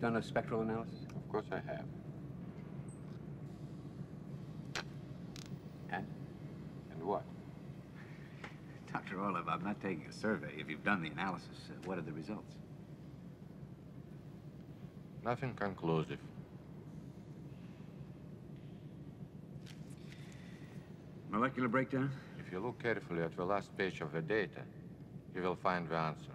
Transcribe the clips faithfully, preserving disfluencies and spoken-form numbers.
done a spectral analysis? Of course I have. And? And what? Doctor Orlov, I'm not taking a survey. If you've done the analysis, uh, what are the results? Nothing conclusive. Molecular breakdown? If you look carefully at the last page of the data, you will find the answers.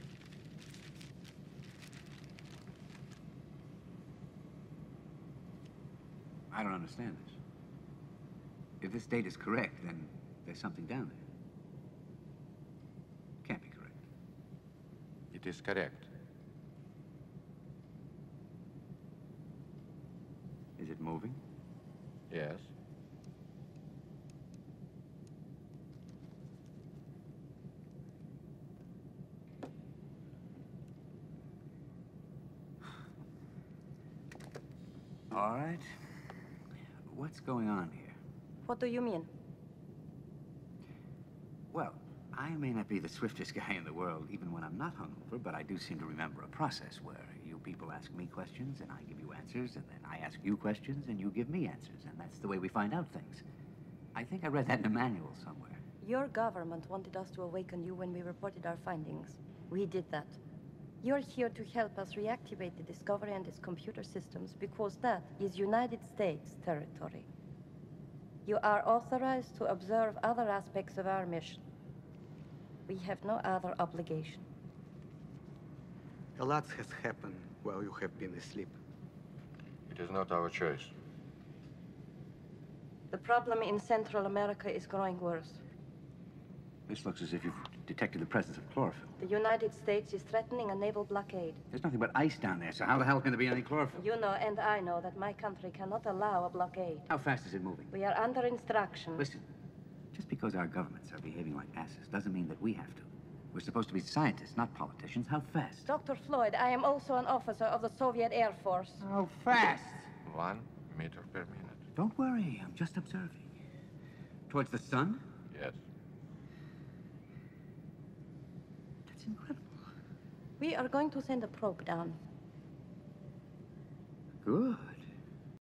I don't understand this. If this data is correct, then there's something down there. Can't be correct. It is correct. Is it moving? Yes. All right. What's going on here? What do you mean? Well, I may not be the swiftest guy in the world, even when I'm not hungover, but I do seem to remember a process where you people ask me questions and I give you answers, and then I ask you questions and you give me answers, and that's the way we find out things. I think I read that in a manual somewhere. Your government wanted us to awaken you when we reported our findings. We did that. You're here to help us reactivate the Discovery and its computer systems because that is United States territory. You are authorized to observe other aspects of our mission. We have no other obligation. A lot has happened while you have been asleep. It is not our choice. The problem in Central America is growing worse. This looks as if you've detected the presence of chlorophyll. The United States is threatening a naval blockade. There's nothing but ice down there, so how the hell can there be any chlorophyll? You know and I know that my country cannot allow a blockade. How fast is it moving? We are under instruction. Listen, just because our governments are behaving like asses doesn't mean that we have to. We're supposed to be scientists, not politicians. How fast? Doctor Floyd, I am also an officer of the Soviet Air Force. How fast? One meter per minute. Don't worry, I'm just observing. Towards the sun? Yes. That's incredible. We are going to send a probe down. Good.